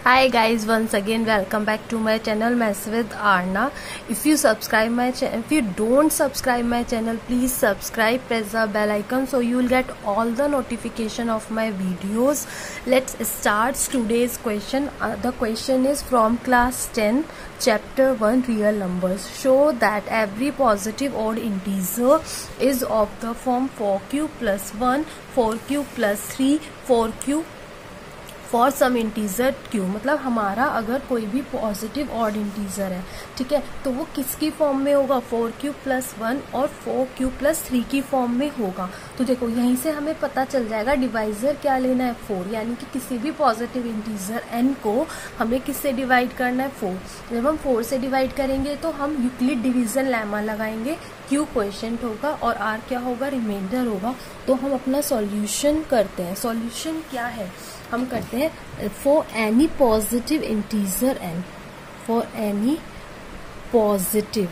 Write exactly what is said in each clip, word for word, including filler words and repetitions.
Hi guys, once again welcome back to my channel Mess with Arna. If you subscribe my channel, if you don't subscribe my channel, please subscribe, press the bell icon so you will get all the notification of my videos. Let's start today's question. Uh, the question is from class ten, chapter one, real numbers. Show that every positive odd integer is of the form four q plus one, four q plus three, four q for some integer q. मतलब हमारा अगर कोई भी positive odd integer है, ठीक है, तो वो किसकी फॉर्म में होगा, फोर क्यू प्लस वन और फोर क्यू प्लस थ्री की फॉर्म में होगा। तो देखो यहीं से हमें पता चल जाएगा डिवाइजर क्या लेना है, फोर, यानी कि किसी भी पॉजिटिव इंटीजर एन को हमें किससे डिवाइड करना है, फोर। जब हम फोर से डिवाइड करेंगे तो हम यूक्लिड डिवीजन लेमा लगाएंगे, क्यू क्वोशिएंट होगा और आर क्या होगा, रिमाइंडर होगा। तो हम अपना सॉल्यूशन करते हैं। सॉल्यूशन क्या है, हम करते हैं for any positive integer n, for any positive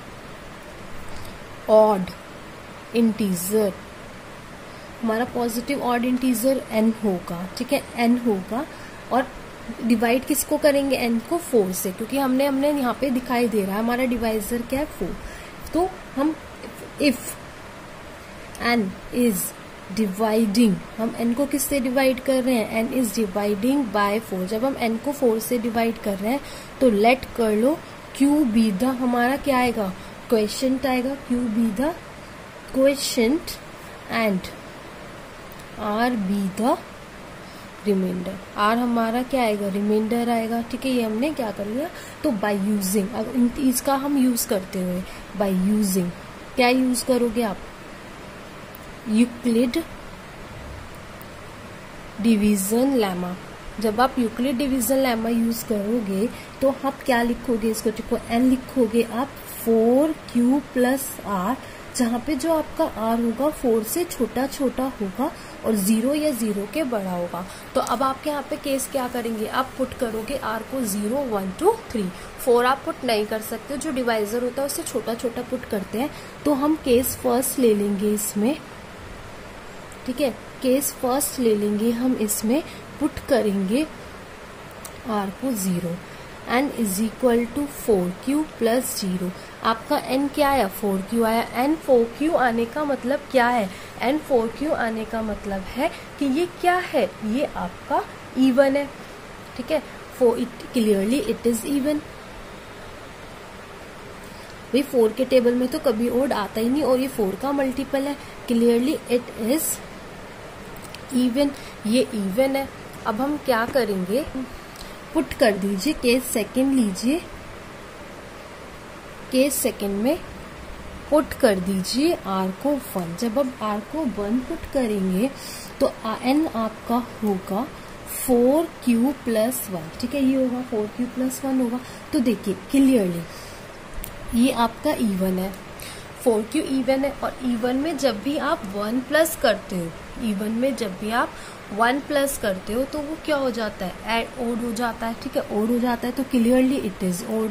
odd integer, हमारा पॉजिटिव ऑड इंटीजर एन होगा, ठीक है, एन होगा। और डिवाइड किसको करेंगे, एन को फोर से, क्योंकि हमने हमने यहाँ पे दिखाई दे रहा है हमारा डिवाइजर क्या है, फोर। तो हम इफ एन इज डिवाइडिंग, हम एन को किससे डिवाइड कर रहे हैं, n is dividing by four. जब हम एन को फोर से डिवाइड कर रहे हैं तो लेट कर लो क्यू बी द, हमारा क्या आएगा, क्वोशिएंट आएगा, q be the quotient and r be the remainder. R हमारा क्या आएगा, रिमाइंडर आएगा, ठीक है। ये हमने क्या कर लिया, तो बाय यूजिंग, अब इसका हम यूज करते हुए, बाय यूजिंग क्या यूज करोगे आप, यूक्लिड डिवीजन लेमा। जब आप यूक्लिड डिवीजन लेमा यूज करोगे तो आप क्या लिखोगे, इसको देखो एन लिखोगे आप फोर क्यू प्लस आर, जहां पे जो आपका आर होगा फोर से छोटा छोटा होगा और जीरो या जीरो के बड़ा होगा। तो अब आपके यहाँ पे केस क्या करेंगे, आप पुट करोगे आर को zero one two three, four आप पुट नहीं कर सकते, जो डिवाइजर होता है उससे छोटा छोटा पुट करते हैं। तो हम केस फर्स्ट ले लेंगे इसमें, ठीक है, केस फर्स्ट ले लेंगे हम इसमें, पुट करेंगे आर को zero, n is equal to four q plus zero. आपका एन क्या आया, फोर क्यू आया। एन फोर क्यू आने का मतलब क्या है, एन फोर क्यू आने का मतलब है कि ये क्या है, ये आपका इवन है, ठीक है। Four it clearly it is even. भाई फोर के टेबल में तो कभी ओड आता ही नहीं और ये फोर का मल्टीपल है, क्लियरली इट इज इवन, ये इवन है। अब हम क्या करेंगे, पुट कर दीजिए, केस सेकंड लीजिए, केस सेकंड में पुट कर दीजिए आर को वन। जब अब आर को वन पुट करेंगे तो एन आपका होगा फोर क्यू प्लस वन, ठीक है, ये होगा फोर क्यू प्लस वन होगा। तो देखिए क्लियरली ये आपका इवन है, फोर क्यू इवन है। और इवन में जब भी आप वन प्लस करते हो, इवन में जब भी आप वन प्लस करते हो तो वो क्या हो जाता है, एड ओड हो जाता है, ठीक है, ओड हो जाता है। तो clearly it is odd,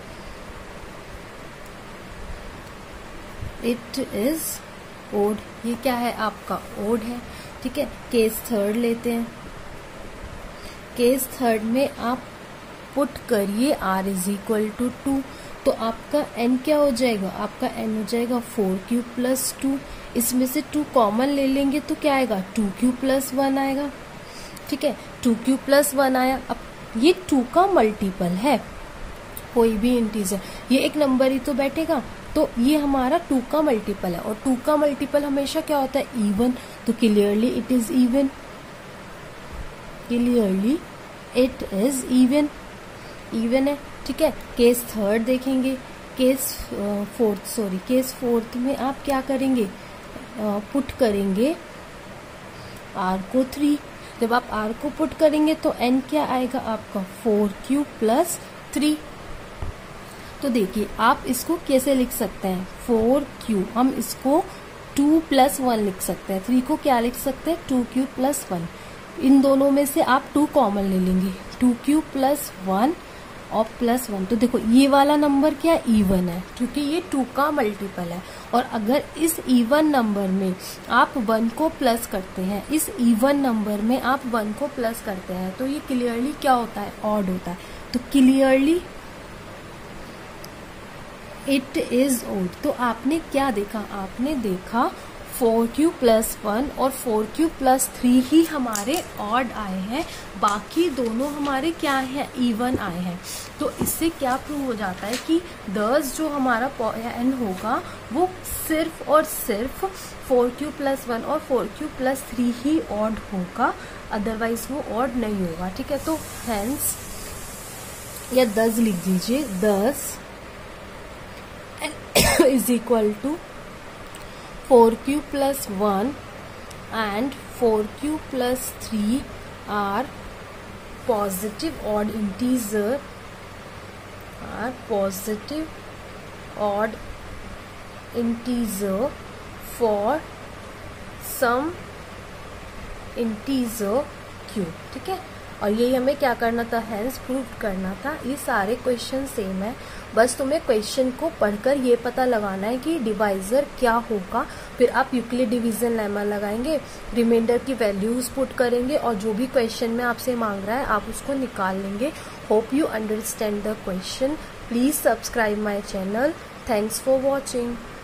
it is odd, ये क्या है आपका ओड है, ठीक है। केस थर्ड लेते हैं, केस थर्ड में आप पुट करिए r is equal to two. तो आपका एन क्या हो जाएगा, आपका एन हो जाएगा फोर क्यू प्लस टू। इसमें से टू कॉमन ले लेंगे तो क्या आएगा, टू क्यू प्लस वन आएगा, ठीक है, टू क्यू प्लस वन आया। अब ये टू का मल्टीपल है, कोई भी इंटीजर, ये एक नंबर ही तो बैठेगा, तो ये हमारा टू का मल्टीपल है। और टू का मल्टीपल हमेशा क्या होता है, इवन। तो clearly it is even, clearly it is even, even है, ठीक है। केस थर्ड देखेंगे, case fourth sorry case fourth में आप क्या करेंगे, पुट करेंगे आर को थ्री। जब आप आर को पुट करेंगे तो एन क्या आएगा आपका, फोर क्यू प्लस थ्री। तो देखिए आप इसको कैसे लिख सकते हैं, फोर क्यू, हम इसको टू प्लस वन लिख सकते हैं, थ्री को क्या लिख सकते हैं, टू क्यू प्लस वन। इन दोनों में से आप टू कॉमन ले लेंगे, टू क्यू प्लस वन और प्लस वन। तो देखो ये वाला नंबर क्या इवन है क्योंकि ये टू का मल्टीपल है। और अगर इस इवन नंबर में आप वन को प्लस करते हैं, इस इवन नंबर में आप वन को प्लस करते हैं तो ये क्लियरली क्या होता है, ऑड होता है। तो क्लियरली इट इज ऑड। तो आपने क्या देखा, आपने देखा फोर क्यू प्लस वन और फोर क्यू प्लस थ्री ही हमारे ऑड आए हैं, बाकी दोनों हमारे क्या हैं, इवन आए हैं। तो इससे क्या प्रूव हो जाता है कि दस जो हमारा एन होगा वो सिर्फ और सिर्फ फोर क्यू प्लस वन और फोर क्यू प्लस थ्री ही ऑड होगा, अदरवाइज वो ऑड नहीं होगा। ठीक है, तो हेंस या दस लिख दीजिए, दस is equal to four q plus one and four q plus three are positive odd integer are positive odd integer for some integer q। ठीक है, और यही हमें क्या करना था, हेंस प्रूव करना था। ये सारे क्वेश्चन सेम है, बस तुम्हें क्वेश्चन को पढ़कर ये पता लगाना है कि डिवाइजर क्या होगा। फिर आप यूक्लिड डिवीजन लेमा लगाएंगे, रिमाइंडर की वैल्यूज पुट करेंगे और जो भी क्वेश्चन में आपसे मांग रहा है आप उसको निकाल लेंगे। Hope you understand the question. Please subscribe my channel. Thanks for watching.